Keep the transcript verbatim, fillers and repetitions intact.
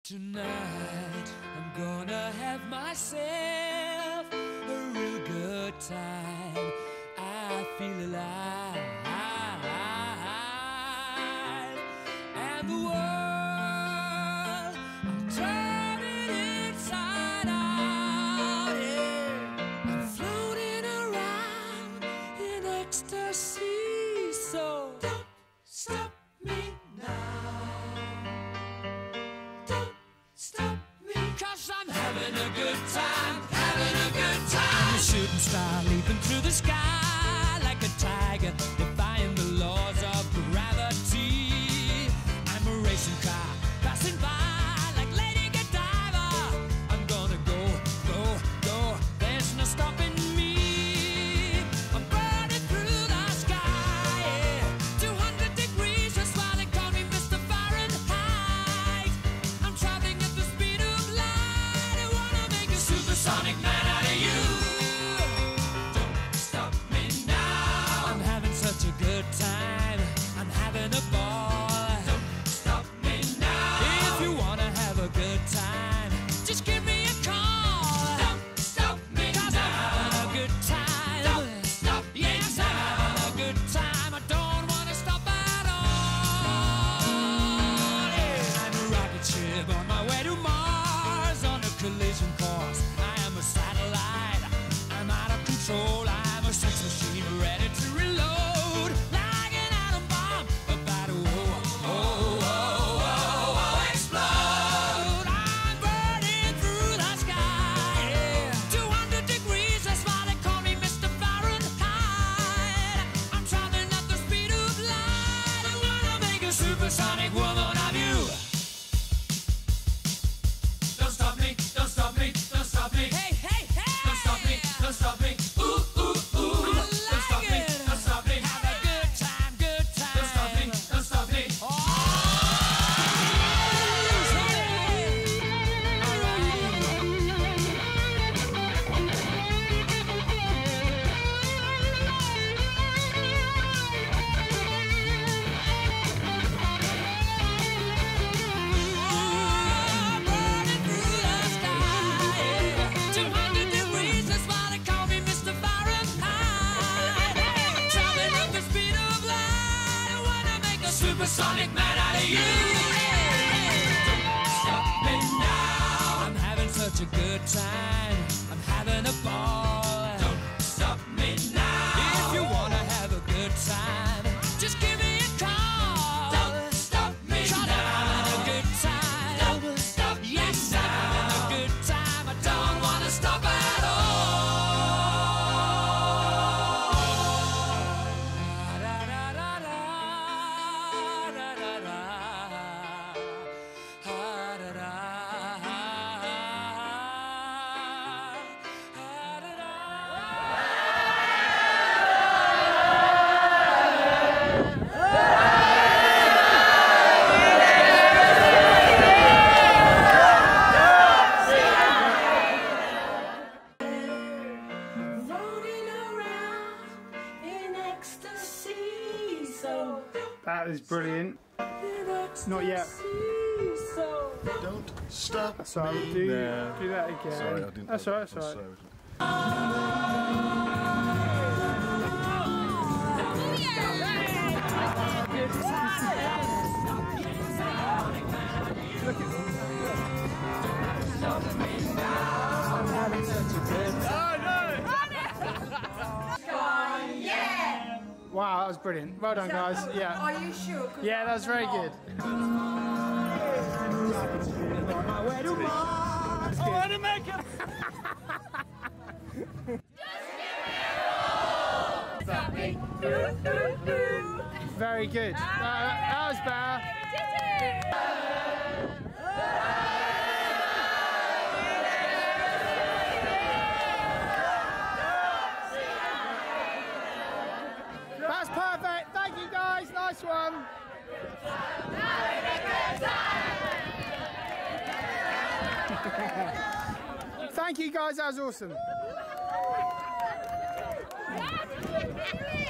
Tonight I'm gonna have myself a real good time. I feel alive, and the world, I'll turn it inside out. Yeah, I'm floating around in ecstasy, so don't stop me now. Stop me, cause I'm having a good time, having a good time. I'm a shooting star leaping through the sky like a tiger, defying the laws of gravity. I'm a racing car passing by like Lady Godiva. I'm gonna go, go, go, there's no stopping me. I'm burning through the sky, yeah. two hundred degrees, that's why they call me Mister Fahrenheit. I'm traveling at the speed of light. I wanna make a supersonic man out of you. Don't stop me now. I'm having such a good time. I'm having a ball. Don't stop me now. If you wanna have a good time, just give me a call. Don't stop me now. 'Cause I'm having a good time. Don't stop me now. Yes, I'm having a good time. I don't wanna stop at all. Yeah. I'm a rocket ship on my way to Mars on a collision course. I am a satellite. I'm out of control. I'm a sex machine ready to reload like an atom bomb about to oh, oh, oh, oh, oh, explode. I'm burning through the sky, yeah. two hundred degrees, that's why they call me Mister Fahrenheit. I'm traveling at the speed of light. I wanna make a supersonic woman of you. Don't stop me, don't stop me, don't stop me. Hey, hey, hey! Don't stop me, don't stop me. Ooh, ooh, ooh. Don't stop me, don't stop me. Have a good time, good time. Don't stop me, don't stop me. Oh! Burning through the sky, two hundred degrees, that's why they call me Mister Fahrenheit. I'm traveling at the speed of light. I wanna make a supersonic man out of you. Don't stop me now. I'm having such a good time. I'm having a ball. Don't stop me now. If you wanna have a good time, just give me a call. Don't stop me now. I'm having a good time. Don't stop me now. Yes, I'm having a good time. I don't wanna stop at all. Da, da, da, da, da, da, da. Ah, da, da. Ah, da, da. Floating around in ecstasy, so That is brilliant. Not yet. Don't stop That's all right, me do, now. do that again. Sorry, I didn't. That's all right, that's all right. Wow, that was brilliant. Well done, guys. Yeah. Are you sure? Yeah, that was very good. Very good. That, that was better. That's perfect. Thank you, guys. Nice one. Thank you, guys. That was awesome.